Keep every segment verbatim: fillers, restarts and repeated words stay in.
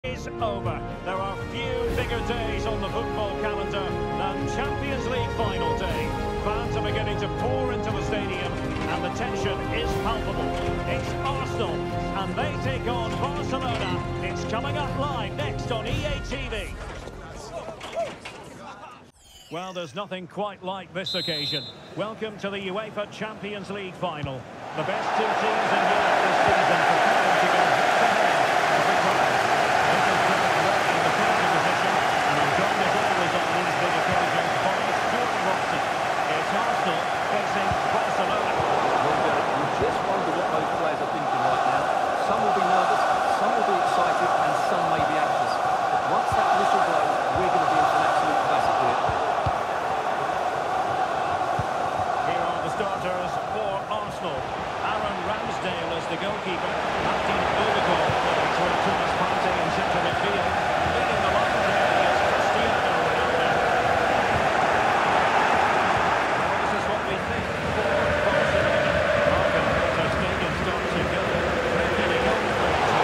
Is over. There are few bigger days on the football calendar than Champions League final day. Fans are beginning to pour into the stadium and the tension is palpable. It's Arsenal and they take on Barcelona. It's coming up live next on E A T V. Well, there's nothing quite like this occasion. Welcome to the UEFA Champions League final. The best two teams in Europe this season preparing to go head-to-head as a prize. This is Greg Ray in the closing position, and I'm joined as always on these big occasions by Stuart Robson. It's Arsenal facing Barcelona. You just wonder what those players are thinking right now. Some will be nervous, some will be excited, and some may be anxious. But once that whistle blows, we're going to be into an absolute classic here. Here are the starters for Arsenal. Aaron Ramsdale is the goalkeeper. Martin Odegaard between Thomas Partey and central midfield. Leading the line there is Cristiano Ronaldo. Well, this is what we think for Barcelona. Martin Ter Stegen starts in goal. Regularly goal for the team.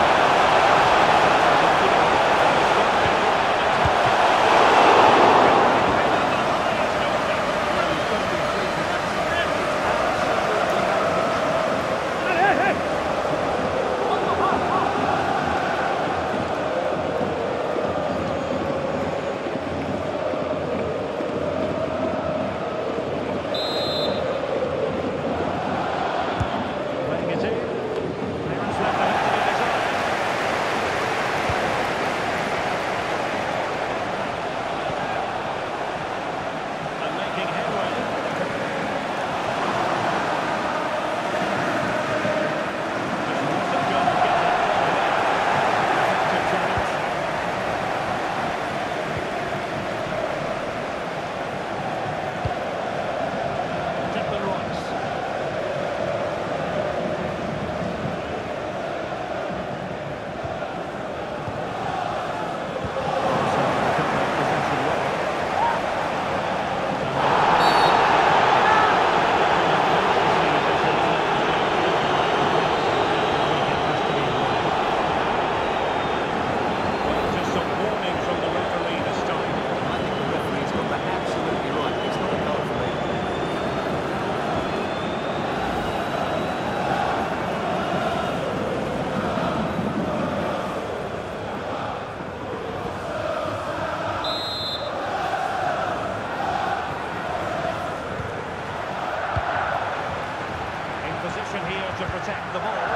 Here to protect the ball.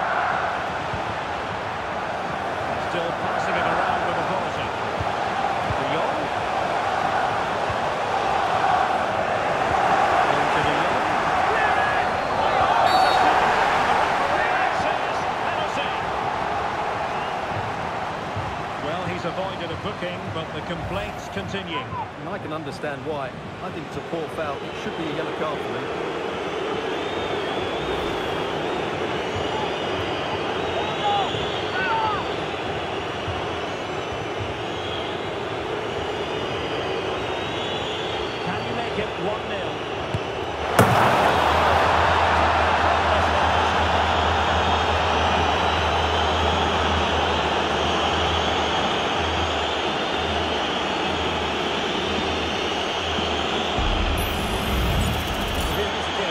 Still passing it around with authority. De Jong. Into De Jong. Well, he's avoided a booking, but the complaints continue. And I can understand why. I think it's a poor foul. It should be a yellow card for me. one nil. Here's again.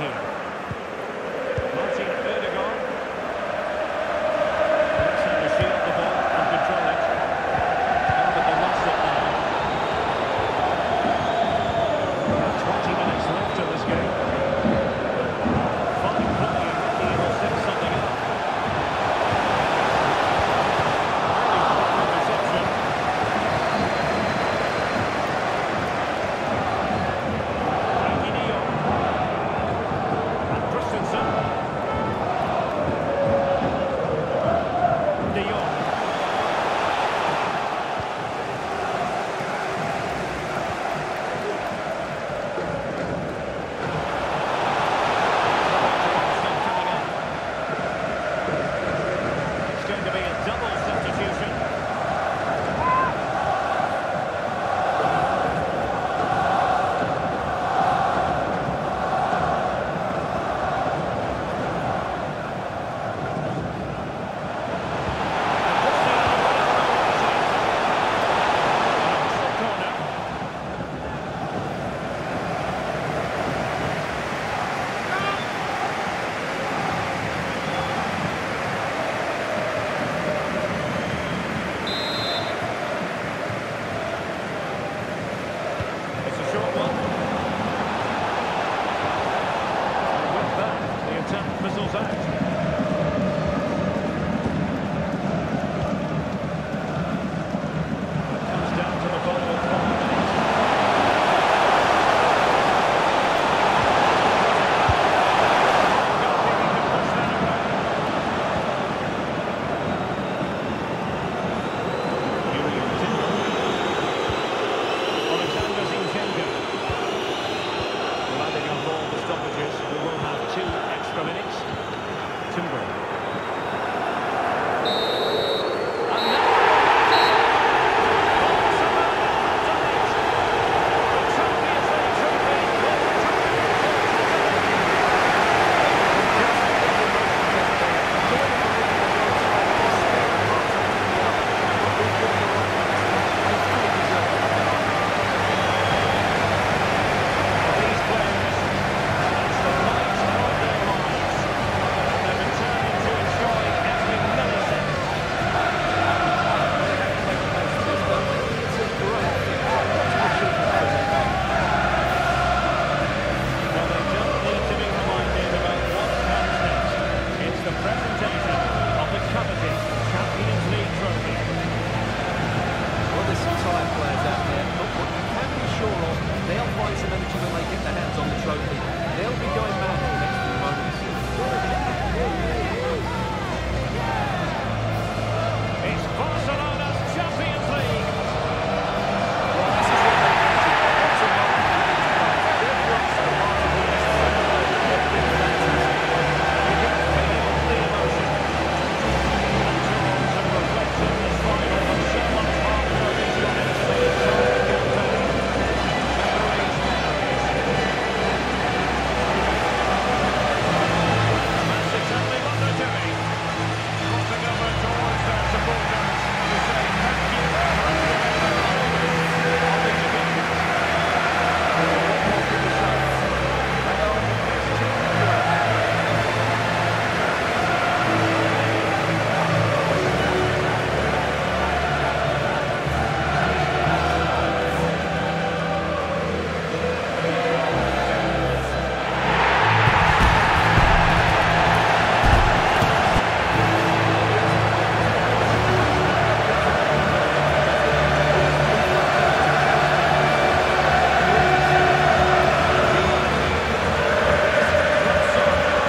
here.